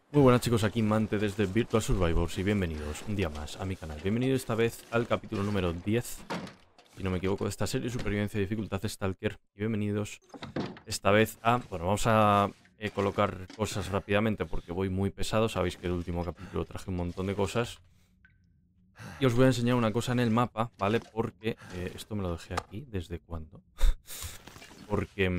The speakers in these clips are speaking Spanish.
Muy buenas chicos, aquí Mante desde Virtual Survivors y bienvenidos un día más a mi canal. Bienvenido esta vez al capítulo número 10, si no me equivoco, de esta serie Supervivencia de dificultad Stalker. Y bienvenidos esta vez a... Bueno, vamos a colocar cosas rápidamente porque voy muy pesado. Sabéis que el último capítulo traje un montón de cosas. Y os voy a enseñar una cosa en el mapa, ¿vale? Porque esto me lo dejé aquí, ¿desde cuándo? Porque...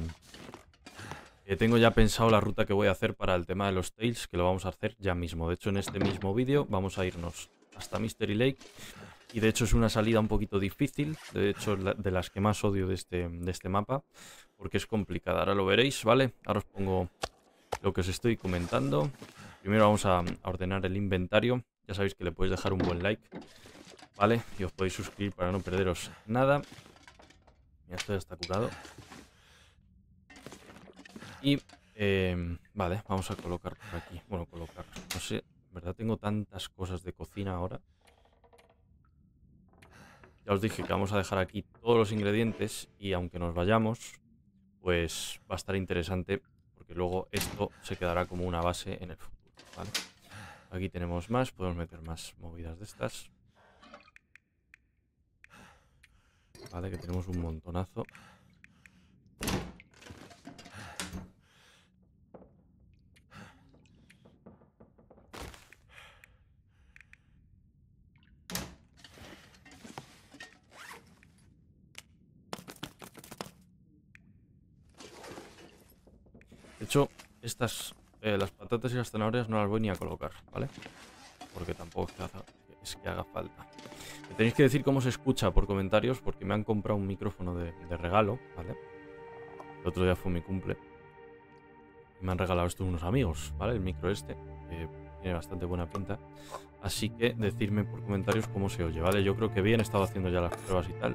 tengo ya pensado la ruta que voy a hacer para el tema de los Tails, que lo vamos a hacer ya mismo. De hecho, en este mismo vídeo vamos a irnos hasta Mystery Lake. Y de hecho es una salida un poquito difícil. De hecho, de las que más odio de este mapa. Porque es complicada. Ahora lo veréis, ¿vale? Ahora os pongo lo que os estoy comentando. Primero vamos a ordenar el inventario. Ya sabéis que le podéis dejar un buen like, ¿vale? Y os podéis suscribir para no perderos nada. Mira, esto ya está curado. Y, vale, vamos a colocar por aquí. Bueno, colocar, no sé, en verdad tengo tantas cosas de cocina ahora. Ya os dije que vamos a dejar aquí todos los ingredientes y aunque nos vayamos, pues va a estar interesante porque luego esto se quedará como una base en el futuro, ¿vale? Aquí tenemos más, podemos meter más movidas de estas. Vale, que tenemos un montonazo. De hecho, estas, las patatas y las zanahorias no las voy ni a colocar, ¿vale? Porque tampoco es que haga falta. Me tenéis que decir cómo se escucha por comentarios, porque me han comprado un micrófono de regalo, ¿vale? El otro día fue mi cumple. Y me han regalado esto unos amigos, ¿vale? El micro este, que tiene bastante buena pinta. Así que decidme por comentarios cómo se oye, ¿vale? Yo creo que bien, he estado haciendo ya las pruebas y tal.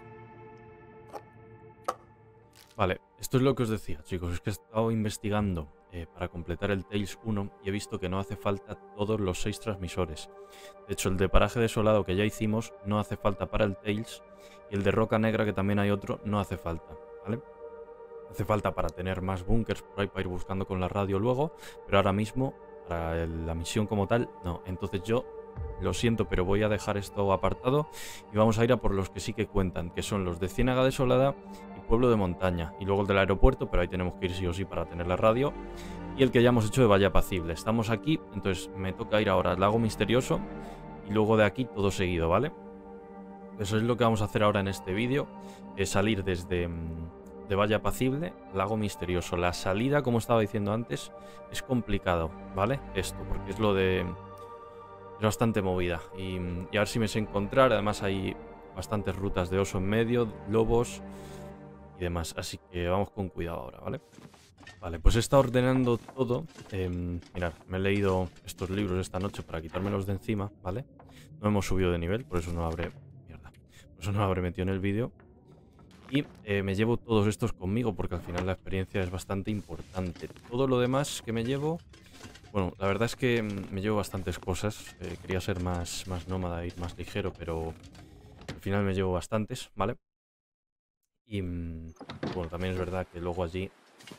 Vale, esto es lo que os decía, chicos. Es que he estado investigando para completar el Tails 1 y he visto que no hace falta todos los 6 transmisores. De hecho, el de paraje desolado que ya hicimos no hace falta para el Tails. Y el de roca negra, que también hay otro, no hace falta, ¿vale? Hace falta para tener más búnkers por ahí para ir buscando con la radio luego. Pero ahora mismo, para la misión como tal, no. Entonces yo lo siento, pero voy a dejar esto apartado y vamos a ir a por los que sí que cuentan, que son los de Ciénaga Desolada y Pueblo de Montaña. Y luego el del aeropuerto, pero ahí tenemos que ir sí o sí para tener la radio. Y el que ya hemos hecho de Valle Apacible. Estamos aquí, entonces me toca ir ahora al Lago Misterioso y luego de aquí todo seguido, ¿vale? Eso es lo que vamos a hacer ahora en este vídeo, es salir desde de Valle Apacible, Lago Misterioso. La salida, como estaba diciendo antes, es complicado, ¿vale? Esto, porque es lo de... Es bastante movida. Y a ver si me sé encontrar. Además hay bastantes rutas de oso en medio, lobos y demás. Así que vamos con cuidado ahora, ¿vale? Vale, pues he estado ordenando todo. Mirad, me he leído estos libros esta noche para quitármelos de encima, ¿vale? No hemos subido de nivel, por eso no habré... Mierda. Por eso no habré metido en el vídeo. Y me llevo todos estos conmigo porque al final la experiencia es bastante importante. Todo lo demás que me llevo... Bueno, la verdad es que me llevo bastantes cosas. Quería ser más nómada, ir más ligero, pero al final me llevo bastantes, ¿vale? Y bueno, también es verdad que luego allí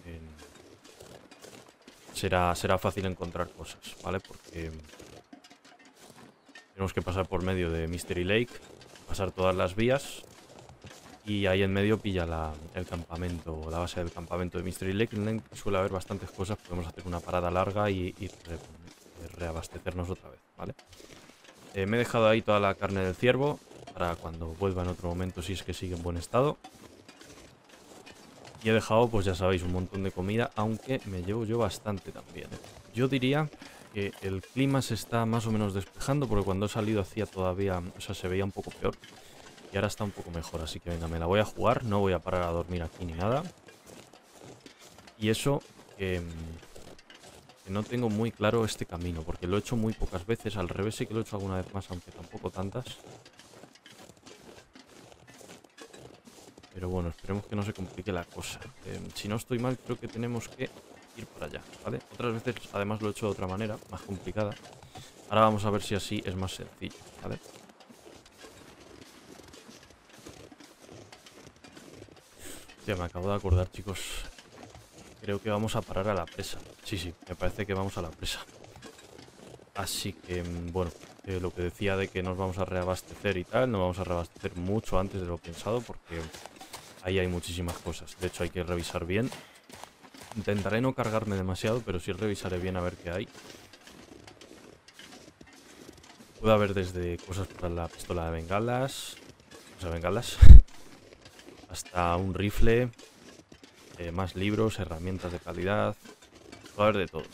será fácil encontrar cosas, ¿vale? Porque tenemos que pasar por medio de Mystery Lake, pasar todas las vías y ahí en medio pilla el campamento, la base del campamento de Mystery Lake. En el que suele haber bastantes cosas, podemos hacer una parada larga y reabastecernos otra vez, ¿vale? Me he dejado ahí toda la carne del ciervo para cuando vuelva en otro momento, si es que sigue en buen estado. Y he dejado, pues ya sabéis, un montón de comida, aunque me llevo yo bastante también. Yo diría que el clima se está más o menos despejando, porque cuando he salido hacía todavía, o sea, se veía un poco peor. Y ahora está un poco mejor, así que venga, me la voy a jugar, no voy a parar a dormir aquí ni nada. Y eso, que no tengo muy claro este camino, porque lo he hecho muy pocas veces, al revés sí que lo he hecho alguna vez más, aunque tampoco tantas. Pero bueno, esperemos que no se complique la cosa. Si no estoy mal, creo que tenemos que ir para allá, ¿vale? Otras veces, además, lo he hecho de otra manera, más complicada. Ahora vamos a ver si así es más sencillo, ¿vale? Ya me acabo de acordar, chicos. creo que vamos a parar a la presa. Sí, sí, me parece que vamos a la presa. Así que, bueno, lo que decía de que nos vamos a reabastecer y tal, nos vamos a reabastecer mucho antes de lo pensado porque ahí hay muchísimas cosas. De hecho, hay que revisar bien. Intentaré no cargarme demasiado, pero sí revisaré bien a ver qué hay. Puede haber desde cosas para la pistola de bengalas, o sea, bengalas, hasta un rifle, más libros, herramientas de calidad. Puede haber de todo.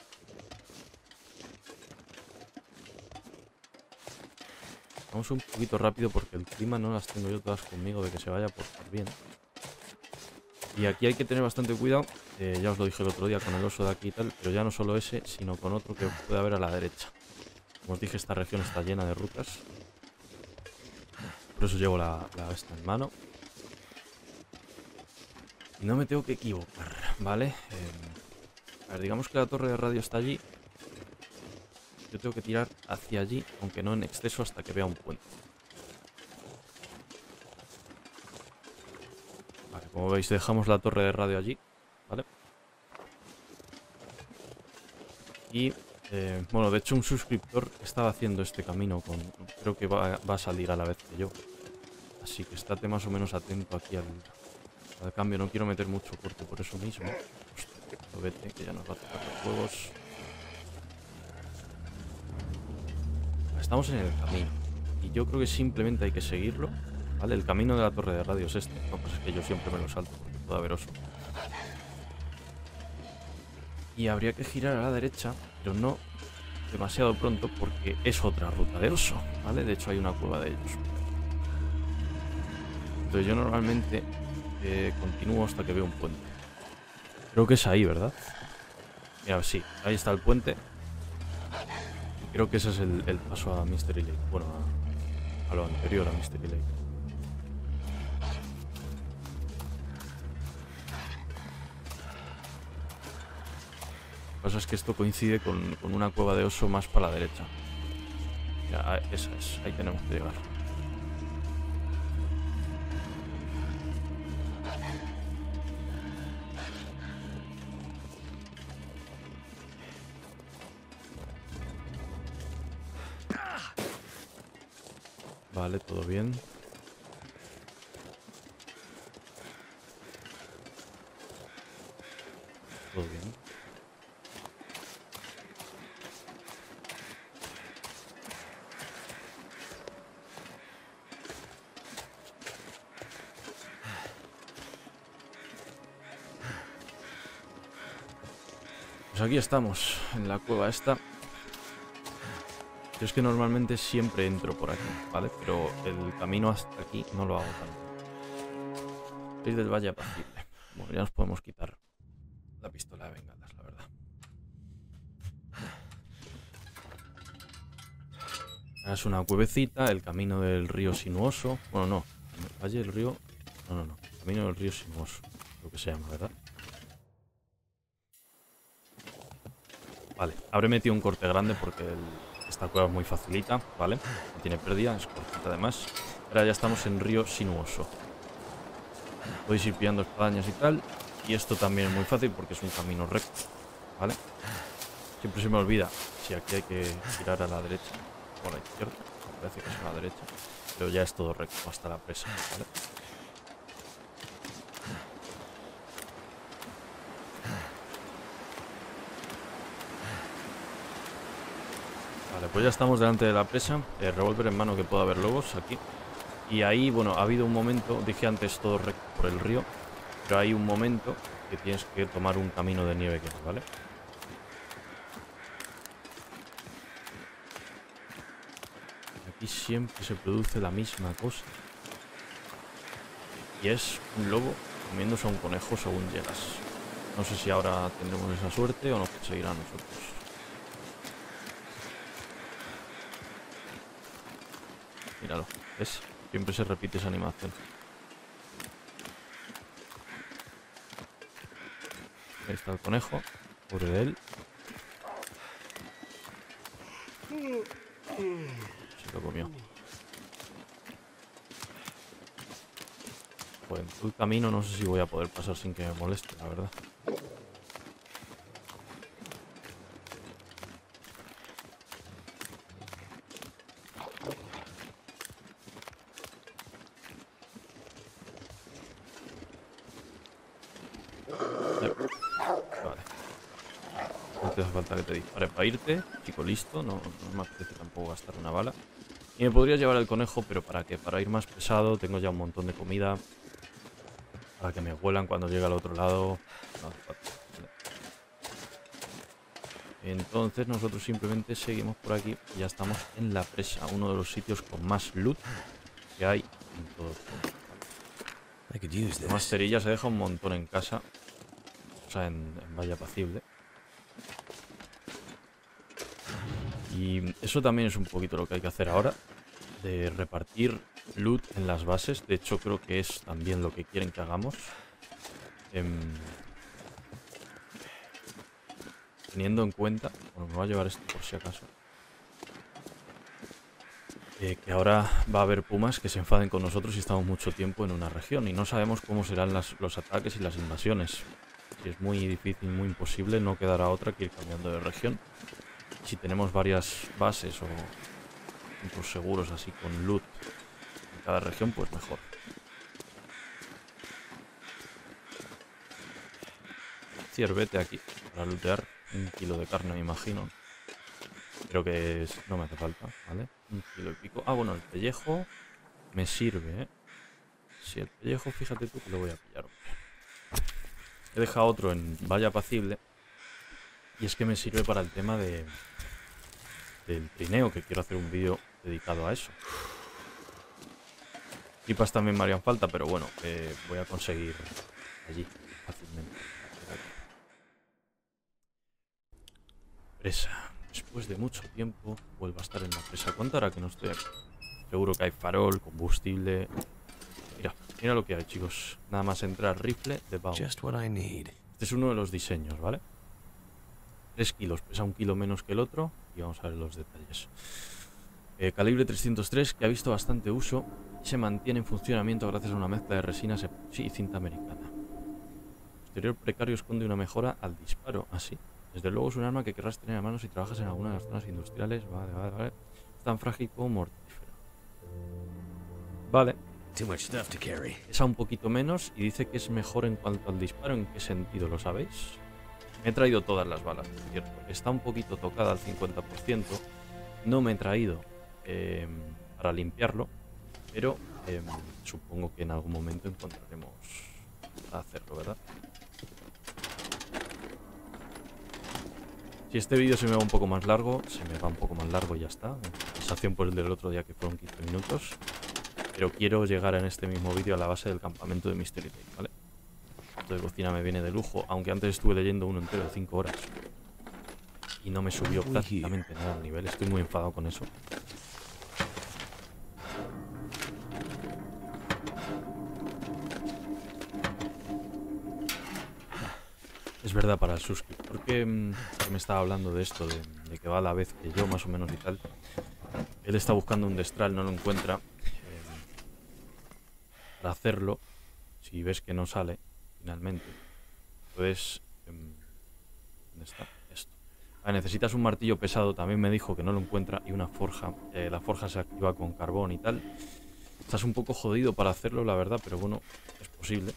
Vamos un poquito rápido porque el clima no las tengo yo todas conmigo de que se vaya a portar bien. Y aquí hay que tener bastante cuidado. Ya os lo dije el otro día con el oso de aquí y tal, pero ya no solo ese, sino con otro que puede haber a la derecha. Como os dije, esta región está llena de rutas. Por eso llevo la esta en mano. Y no me tengo que equivocar, ¿vale? A ver, digamos que la torre de radio está allí. Yo tengo que tirar hacia allí, aunque no en exceso, hasta que vea un puente. Vale, como veis, dejamos la torre de radio allí, ¿vale? Y, bueno, de hecho un suscriptor estaba haciendo este camino con... Creo que va a salir a la vez que yo. Así que estate más o menos atento aquí al cambio. No quiero meter mucho corte por eso mismo. Hostia, vete, que ya nos va a tocar los huevos. Estamos en el camino. Y yo creo que simplemente hay que seguirlo. ¿Vale? El camino de la torre de radio es este. Lo que pasa es que yo siempre me lo salto porque puede haber oso. Y habría que girar a la derecha, pero no demasiado pronto porque es otra ruta de oso, ¿vale? De hecho hay una cueva de ellos. Entonces yo normalmente continúo hasta que veo un puente. Creo que es ahí, ¿verdad? Mira, sí, ahí está el puente. Y creo que ese es el paso a Mystery Lake. Bueno, a lo anterior a Mystery Lake. Lo que pasa es que esto coincide con una cueva de oso más para la derecha. Ya, esa es, ahí tenemos que llegar. Vale, todo bien. Todo bien. Pues aquí estamos, en la cueva esta. Yo es que normalmente siempre entro por aquí, ¿vale? Pero el camino hasta aquí no lo hago tanto. Sois del Valle Apacible. Bueno, ya nos podemos quitar la pistola de bengalas, la verdad. Es una cuevecita, el camino del río sinuoso. Bueno, no. El Valle del río... No. Camino del río sinuoso. Lo que se llama, ¿verdad? Vale, habré metido un corte grande porque esta cueva es muy facilita, ¿vale? No tiene pérdida, es cortita además. Ahora ya estamos en río sinuoso. Podéis ir pillando espadañas y tal. Y esto también es muy fácil porque es un camino recto, ¿vale? Siempre se me olvida si aquí hay que girar a la derecha o a la izquierda. Me parece que es a la derecha. Pero ya es todo recto hasta la presa, ¿vale? Vale, pues ya estamos delante de la presa. Revólver en mano, que puede haber lobos aquí. Y ahí, bueno, ha habido un momento, dije antes todo recto por el río, pero hay un momento que tienes que tomar un camino de nieve, ¿vale? Aquí siempre se produce la misma cosa. Y es un lobo comiéndose a un conejo según llegas. No sé si ahora tendremos esa suerte o nos perseguirá a nosotros. Míralo, ¿ves? Siempre se repite esa animación. Ahí está el conejo, pobre de él. Se lo comió. Pues en todo el camino no sé si voy a poder pasar sin que me moleste, la verdad. no te hace falta que te dispare para irte. Chico, listo. No me apetece tampoco gastar una bala. Y me podría llevar el conejo, pero ¿para qué? Para ir más pesado. Tengo ya un montón de comida. Para que me huelan cuando llegue al otro lado. No hace falta. Entonces nosotros simplemente seguimos por aquí y ya estamos en la presa, uno de los sitios con más loot que hay en todo el juego. La masterilla se deja un montón en casa, o sea, en valla apacible. Y eso también es un poquito lo que hay que hacer ahora, de repartir loot en las bases. De hecho, creo que es también lo que quieren que hagamos. Teniendo en cuenta, bueno, me voy a llevar esto por si acaso, que ahora va a haber pumas que se enfaden con nosotros si estamos mucho tiempo en una región y no sabemos cómo serán los ataques y las invasiones. Si es muy difícil, muy imposible, no quedará otra que ir cambiando de región. Si tenemos varias bases o puntos seguros así con loot en cada región, pues mejor. Ciervete aquí para lootear. 1 kilo de carne, me imagino. Creo que no me hace falta, ¿vale? 1 kilo y pico. Ah, bueno, el pellejo me sirve, ¿eh? Sí, el pellejo, fíjate tú que lo voy a pillar, hombre. He dejado otro en valla apacible. Y es que me sirve para el tema del trineo, que quiero hacer un vídeo dedicado a eso. Pipas también me harían falta, pero bueno, voy a conseguir allí fácilmente. Presa. Después de mucho tiempo vuelvo a estar en la presa. ¿Cuánto hará que no estoy aquí? Seguro que hay farol, combustible. Mira lo que hay, chicos. Nada más entrar, rifle de Bound. Este es uno de los diseños, ¿vale? 3 kilos, pesa 1 kilo menos que el otro. Y vamos a ver los detalles. Calibre 303, que ha visto bastante uso y se mantiene en funcionamiento gracias a una mezcla de resinas epoxi y cinta americana. El exterior precario esconde una mejora al disparo, así. Desde luego es un arma que querrás tener a mano si trabajas en alguna de las zonas industriales. Vale. Es tan frágil como mortífero. Vale. Pesa un poquito menos y dice que es mejor en cuanto al disparo. ¿En qué sentido? ¿Lo sabéis? Me he traído todas las balas, por cierto. Está un poquito tocada al 50%. No me he traído para limpiarlo, pero supongo que en algún momento encontraremos a hacerlo, ¿verdad? Si este vídeo se me va un poco más largo, se me va un poco más largo y ya está. Sensación por el del otro día que fueron 15 minutos. Pero quiero llegar en este mismo vídeo a la base del campamento de Mystery Lake, ¿vale? Esto de cocina me viene de lujo, aunque antes estuve leyendo uno entero de 5 horas. Y no me subió prácticamente nada al nivel. Estoy muy enfadado con eso. Es verdad, para el suscriptor que me estaba hablando de esto, de que va a la vez que yo, más o menos y tal. Él está buscando un destral, no lo encuentra. Para hacerlo, si ves que no sale, finalmente, puedes... ¿dónde está? Esto. Necesitas un martillo pesado, también me dijo que no lo encuentra, y una forja. La forja se activa con carbón y tal. Estás un poco jodido para hacerlo, la verdad, pero bueno, es posible.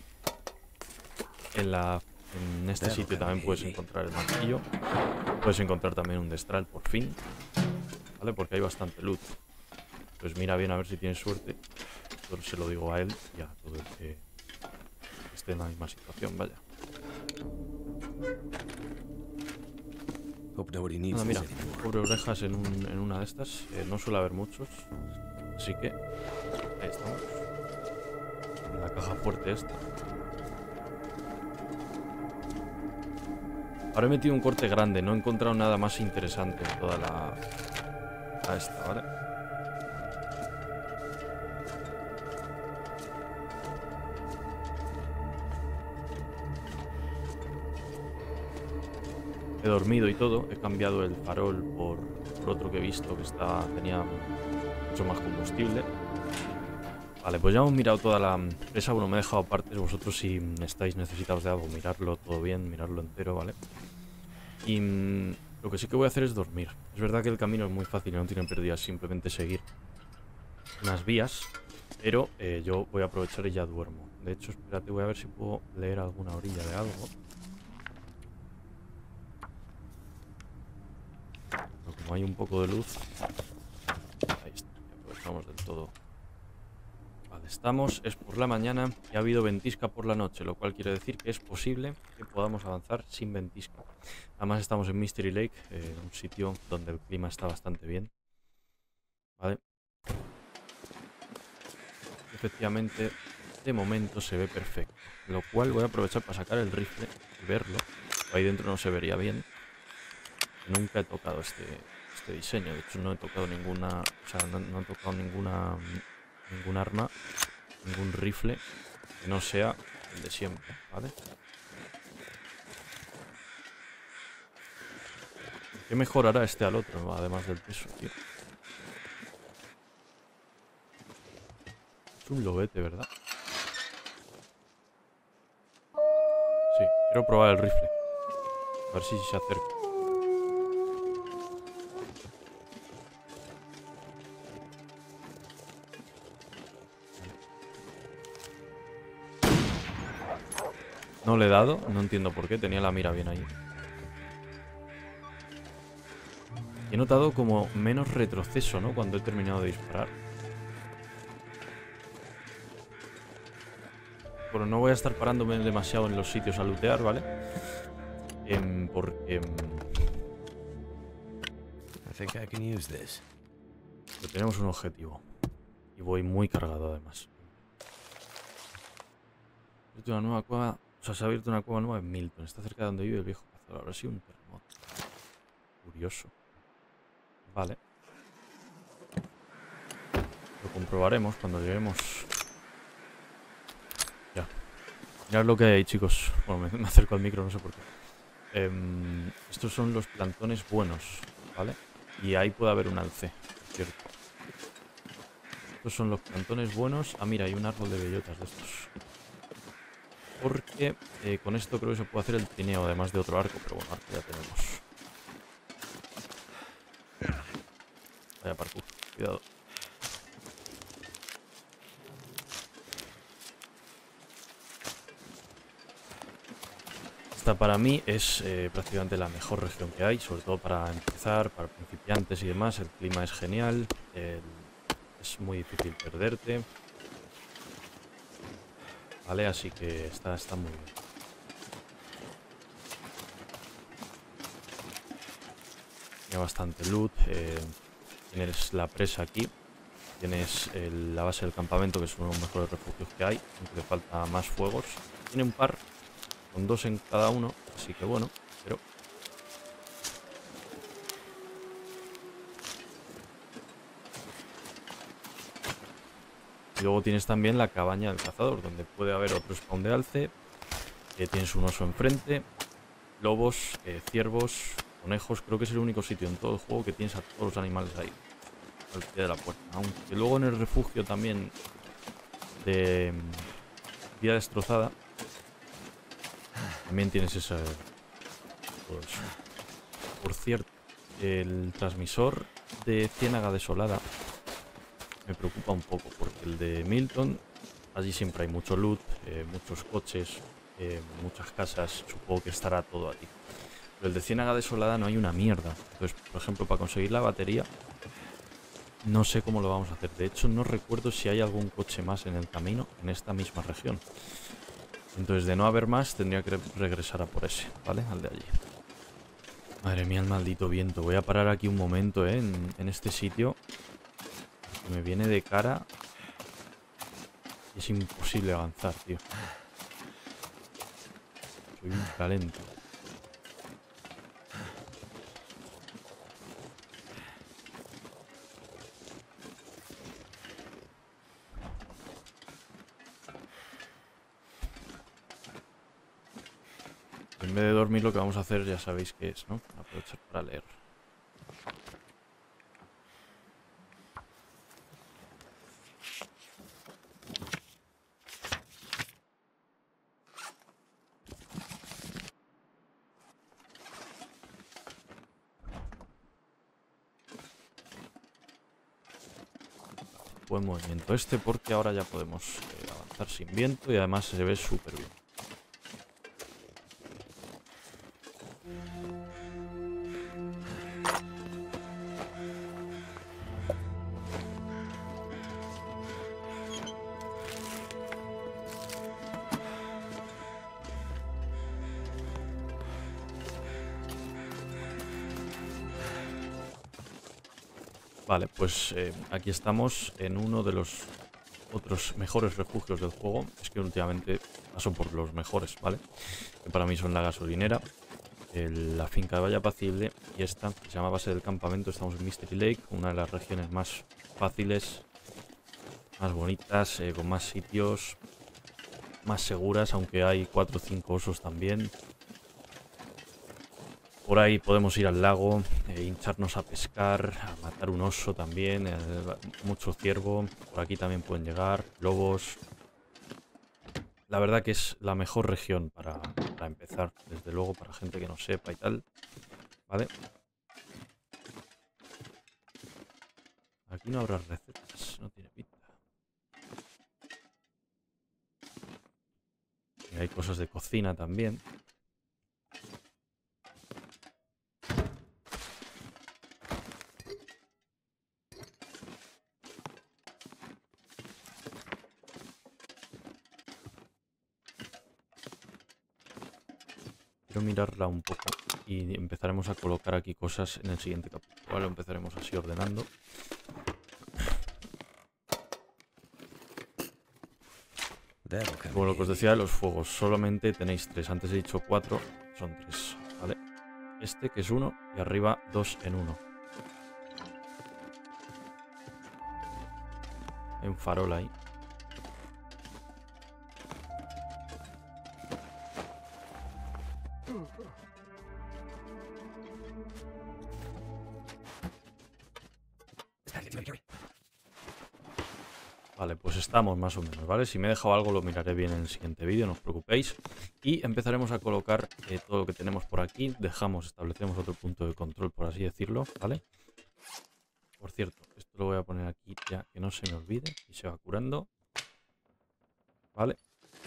En este sitio también puedes encontrar el martillo. Puedes encontrar también un destral, por fin. ¿Vale? Porque hay bastante loot. Pues mira bien a ver si tienes suerte. Esto se lo digo a él y a todo el que esté en la misma situación, vaya. Nada, mira, pobre orejas en una de estas. No suele haber muchos. Así que ahí estamos. En la caja fuerte esta. Ahora he metido un corte grande, no he encontrado nada más interesante en toda la esta, ¿vale? He dormido y todo, he cambiado el farol por otro que he visto que tenía mucho más combustible. Vale, pues ya hemos mirado toda la presa. Bueno, me he dejado partes. Vosotros, si estáis necesitados de algo, mirarlo todo bien, mirarlo entero, ¿vale? Y lo que sí que voy a hacer es dormir. Es verdad que el camino es muy fácil y no tienen pérdidas, simplemente seguir unas vías. Pero yo voy a aprovechar y ya duermo. De hecho, espérate, voy a ver si puedo leer alguna orilla de algo. como hay un poco de luz. Ahí está, ya aprovechamos del todo. Vale, es por la mañana y ha habido ventisca por la noche, lo cual quiere decir que es posible que podamos avanzar sin ventisca. Además estamos en Mystery Lake, un sitio donde el clima está bastante bien. Vale. Efectivamente, de momento se ve perfecto, lo cual voy a aprovechar para sacar el rifle y verlo. Ahí dentro no se vería bien. Nunca he tocado este diseño, de hecho no he tocado ninguna, o sea, no he tocado ningún arma, ningún rifle que no sea el de siempre, ¿vale? ¿Qué mejorará este al otro, además del peso, tío? Es un lobete, ¿verdad? Sí, quiero probar el rifle. A ver si se acerca. No le he dado, no entiendo por qué, tenía la mira bien ahí. He notado como menos retroceso, ¿no? Cuando he terminado de disparar. Bueno, no voy a estar parándome demasiado en los sitios a lootear, ¿vale? Porque tenemos un objetivo. Y voy muy cargado, además. Una nueva cueva. O sea, se ha abierto una cueva nueva en Milton. Está cerca de donde vive el viejo cazador. Habrá sido un terremoto. Curioso. Vale. Lo comprobaremos cuando lleguemos. Ya. Mirad lo que hay ahí, chicos. Bueno, me acerco al micro, no sé por qué. Estos son los plantones buenos, ¿vale? Y ahí puede haber un alce, por cierto. Estos son los plantones buenos. Ah, mira, hay un árbol de bellotas de estos. Porque con esto creo que se puede hacer el trineo, además de otro arco. Pero bueno, arco ya tenemos. Vaya parkour, cuidado. Esta para mí es prácticamente la mejor región que hay, sobre todo para empezar, para principiantes y demás. El clima es genial, es muy difícil perderte. Vale, así que está muy bien. Tiene bastante loot. Tienes la presa aquí. Tienes la base del campamento, que es uno de los mejores refugios que hay, aunque le falta más fuegos. Tiene un par, con 2 en cada uno, así que bueno, pero... Y luego tienes también la cabaña del cazador, donde puede haber otro spawn de alce. Tienes un oso enfrente, lobos, ciervos, conejos. Creo que es el único sitio en todo el juego que tienes a todos los animales ahí, al pie de la puerta. Aunque luego en el refugio también de vida destrozada también tienes esa... todo eso. Por cierto, el transmisor de Ciénaga Desolada me preocupa un poco, porque el de Milton, allí siempre hay mucho loot, muchos coches, muchas casas, supongo que estará todo allí. Pero el de Ciénaga Desolada no hay una mierda. Entonces, por ejemplo, para conseguir la batería, no sé cómo lo vamos a hacer. De hecho, no recuerdo si hay algún coche más en el camino en esta misma región. Entonces, de no haber más, tendría que regresar a por ese, ¿vale? Al de allí. Madre mía, el maldito viento. Voy a parar aquí un momento, en este sitio. Que me viene de cara. Y es imposible avanzar, tío. Soy un talento. En vez de dormir, lo que vamos a hacer ya sabéis qué es, ¿no? Aprovechar para leer. Buen movimiento este, porque ahora ya podemos avanzar sin viento y además se ve súper bien. Vale, pues aquí estamos en uno de los otros mejores refugios del juego. Es que últimamente paso por los mejores, ¿vale? Que para mí son la gasolinera, la finca de Valle Apacible y esta, que se llama Base del Campamento. Estamos en Mystery Lake, una de las regiones más fáciles, más bonitas, con más sitios, más seguras, aunque hay 4 o 5 osos también. Por ahí podemos ir al lago, hincharnos a pescar, a matar un oso también, mucho ciervo. Por aquí también pueden llegar lobos. La verdad que es la mejor región para empezar, desde luego, para gente que no sepa y tal. ¿Vale? Aquí no habrá recetas, no tiene pinta. Y hay cosas de cocina también. Quiero mirarla un poco y empezaremos a colocar aquí cosas en el siguiente capítulo. Vale, empezaremos así ordenando. Como lo que os decía de los fuegos, solamente tenéis 3. Antes he dicho 4, son 3. ¿Vale? Este que es 1 y arriba 2 en 1. Hay un farol ahí. Vale, pues estamos más o menos, ¿vale? Si me he dejado algo lo miraré bien en el siguiente vídeo, no os preocupéis. Y empezaremos a colocar todo lo que tenemos por aquí. Establecemos otro punto de control, por así decirlo, ¿vale? Por cierto, esto lo voy a poner aquí ya, que no se me olvide y se va curando. ¿Vale?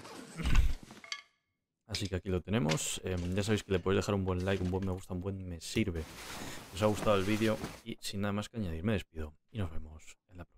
Así que aquí lo tenemos. Ya sabéis que le podéis dejar un buen like, un buen me gusta, un buen me sirve. Si os ha gustado el vídeo y sin nada más que añadir, me despido y nos vemos en la próxima.